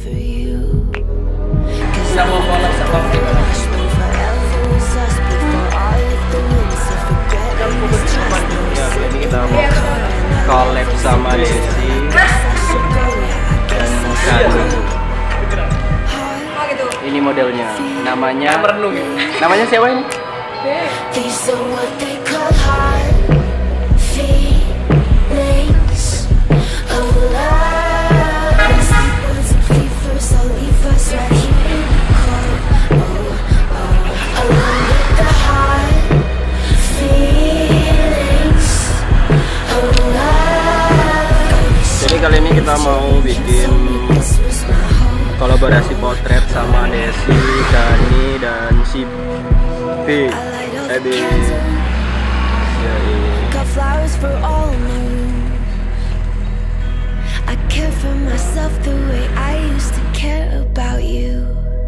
for you. Bisa mau follow sama kita. Ya, jadi kita mau collab sama Desi dan Kanu. Ini modelnya, namanya siapa ini? These are what they call hard feelings of love. Sleep once and fevers, I'll leave us right here in the cold. Along with the hard feelings of love. Jadi kali ini kita mau bikin kolaborasi potret sama Desi, Dani, dan si B. Got flowers for all moons. I care for myself the way I used to care about you.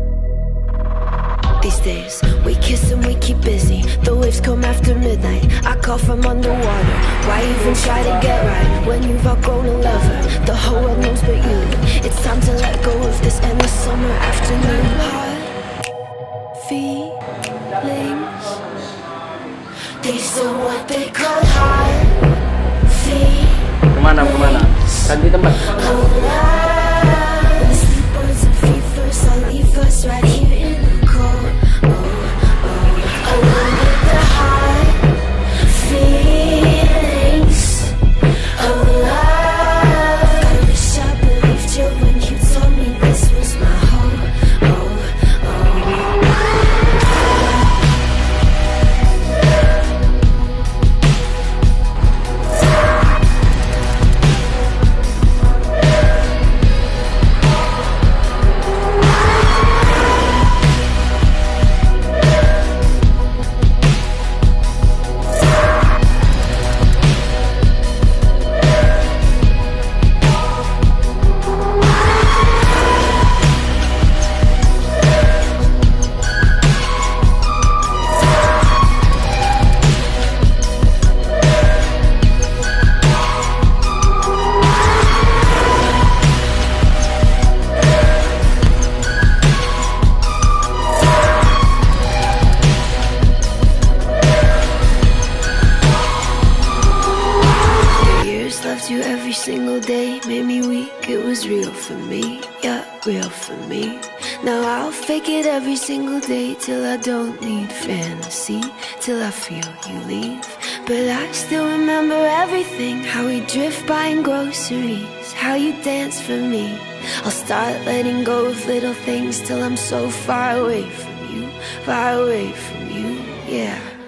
These days, we kiss and we keep busy. The waves come after midnight. I call from underwater. Why even try to get right when you've outgrown a lover? The whole world knows but you. It's time to let go of this endless summer afternoon. Hard feelings. These are what they call hard feelings. Kemana? Ganti tempat. Sleep birds and fevers, I'll leave us right here in the cold. Along with the hard feelings of love. I wish I believed you when you told me this was my home. You every single day made me weak. It was real for me, yeah, real for me. Now I'll fake it every single day till I don't need fantasy, till I feel you leave. But I still remember everything, how we drift buying groceries, how you dance for me. I'll start letting go of little things till I'm so far away from you, yeah.